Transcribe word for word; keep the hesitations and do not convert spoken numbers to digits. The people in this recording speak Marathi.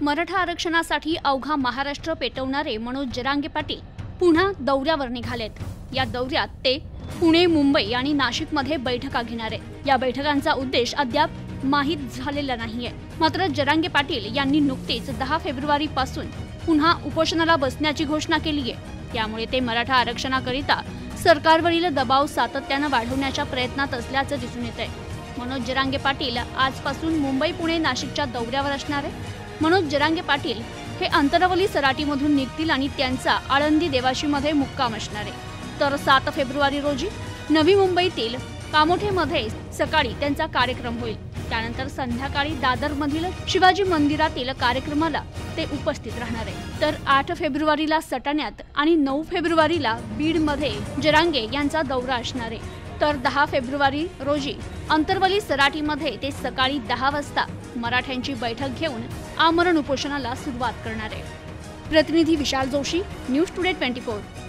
मराठा आरक्षणासाठी अवघा महाराष्ट्र पेटवणारे मनोज जरांगे पाटील पुन्हा दौऱ्यावर निघालेत। या दौऱ्यात ते पुणे, मुंबई आणि नाशिकमध्ये बैठका घेणार आहेत। या बैठकांचा उद्देश अद्याप माहीत झालेला नाहीये। मात्र जरांगे पाटील यांनी नुकतीच दहा फेब्रुवारी पासून पुन्हा उपोषणाला बसण्याची घोषणा केली आहे। त्यामुळे ते मराठा आरक्षणाकरिता सरकारवरील दबाव सातत्याने वाढवण्याच्या प्रयत्नात असल्याचं दिसून येतंय। मनोज जरांगे पाटील आजपासून मुंबई, पुणे, नाशिकच्या दौऱ्यावर असणार आहे। मनोज जरांगे पाटील हे अंतरवली सराटीमधून निघतील आणि त्यांचा आळंदी देवाशीमध्ये मुक्काम असणार आहे। तर सात फेब्रुवारी रोजी नवी मुंबईतील कामोठेमध्ये सकाळी त्यांचा कार्यक्रम होईल। त्यानंतर संध्याकाळी दादरमधील शिवाजी मंदिरातील कार्यक्रमाला ते उपस्थित राहणार आहे। तर आठ फेब्रुवारीला सटाण्यात आणि नऊ फेब्रुवारीला बीडमध्ये जरांगे यांचा दौरा असणार आहे। तर दहा फेब्रुवारी रोजी अंतरवली सराटीमध्ये ते सकाळी दहा वाजता मराठ्यांची बैठक घेऊन आमरण उपोषणाला सुरुवात करणार आहे। प्रतिनिधी विशाल जोशी, न्यूज टुडे चोवीस।